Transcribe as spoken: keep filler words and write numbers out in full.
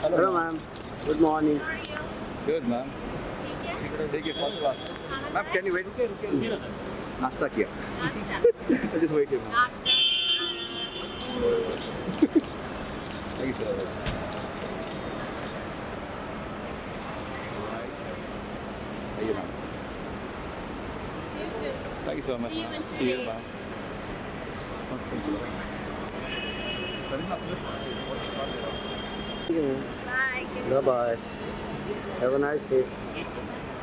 Hello, ma'am. Good morning. How are you? Good, ma'am. ठीक है? Take it first class. खाना Ma'am, can you wait? Okay, okay. नाश्ता किया. नाश्ता Just wait here, ma'am. नाश्ता Thank you so much. Thank you, ma'am. See you soon. Thank you so much. See you ma'am. in two See you, days. ma'am. Thank you, ma'am. Bye. Bye-bye. Have a nice day. You too. Bye.